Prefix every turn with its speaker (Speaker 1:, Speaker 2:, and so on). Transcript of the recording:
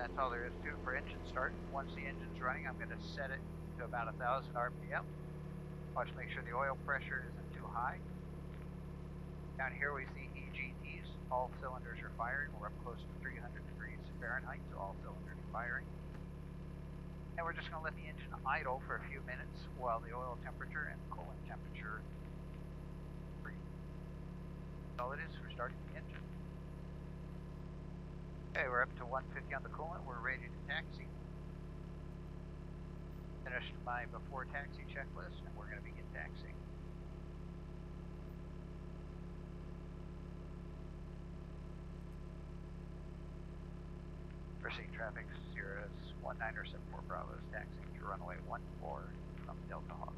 Speaker 1: that's all there is to it for engine start. Once the engine's running, I'm going to set it to about 1,000 RPM. Watch, make sure the oil pressure isn't too high. Down here we see EGDs. All cylinders are firing. We're up close to 300 degrees Fahrenheit, so all cylinders are firing. And we're just going to let the engine idle for a few minutes while the oil temperature and coolant temperature freeze. That's all it is for starting the engine. Okay, we're up to 150 on the coolant. We're ready to taxi. Finished my before taxi checklist, and we're going to begin taxiing. Proceed traffic, Cirrus 19 or 74 Bravo is taxiing to runway 14 from Delta Hawk.